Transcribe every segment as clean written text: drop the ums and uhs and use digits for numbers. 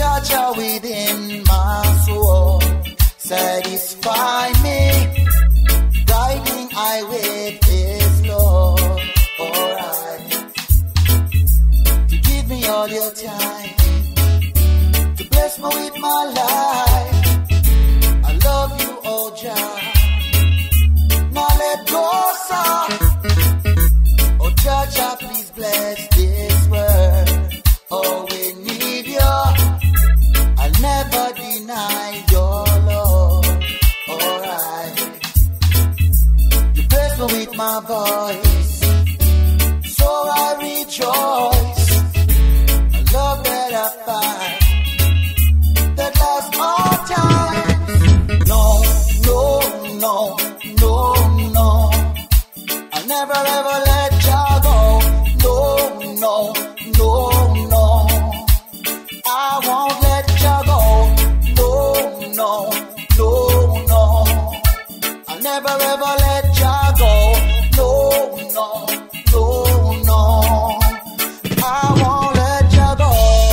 Jah within my soul, satisfy me, guiding I with His love. Alright, to give me all your time, to bless me with my life. I love you, oh Jah. Now let go, sir. Oh Jah, Jah, please bless this world. Oh, we need you. I'll never deny your love. Alright, you bless me with my voice, so I rejoice. A love that I find that lasts all time. No, no, no, no, no. I'll never ever let you go. No, no, no, no. I won't let you go. No, no, no, no. I'll never ever let you go. No, no, no, no. I won't let you go.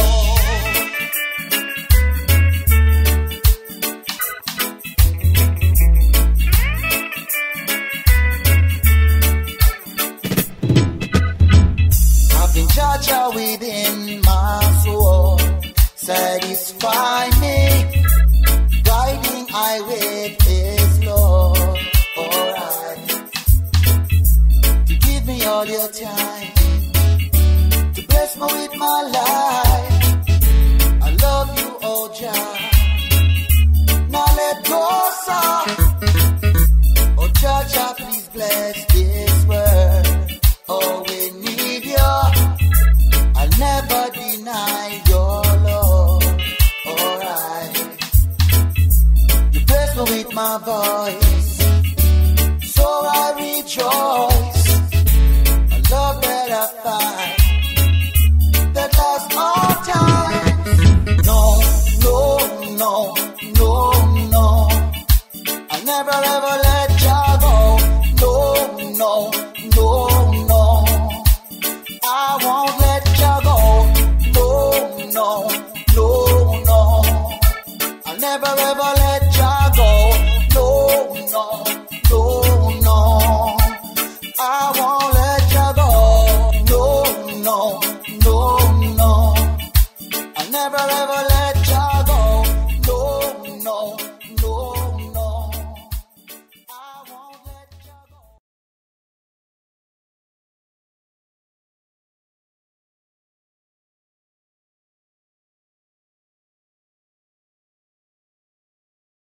Having Jah within my soul, satisfy me, guiding I with His love. Alright, to give me all your time, to bless me with my life. I love you, oh Jah. Now let go, sir. Oh Jah, Jah, please bless this world. Oh, we need you. I'll never deny your love. Alright, you bless me with my voice, so I rejoice. A love that I find that lasts all time. No, no, no, no, no. I'll never ever let you go. No, no, no, no. I won't let you go. No, no, no, no. I'll never ever let